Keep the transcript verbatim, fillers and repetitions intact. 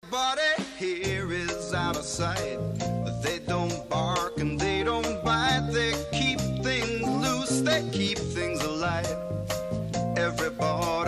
Everybody here is out of sight. They don't bark and they don't bite. They keep things loose, they keep things alive. Everybody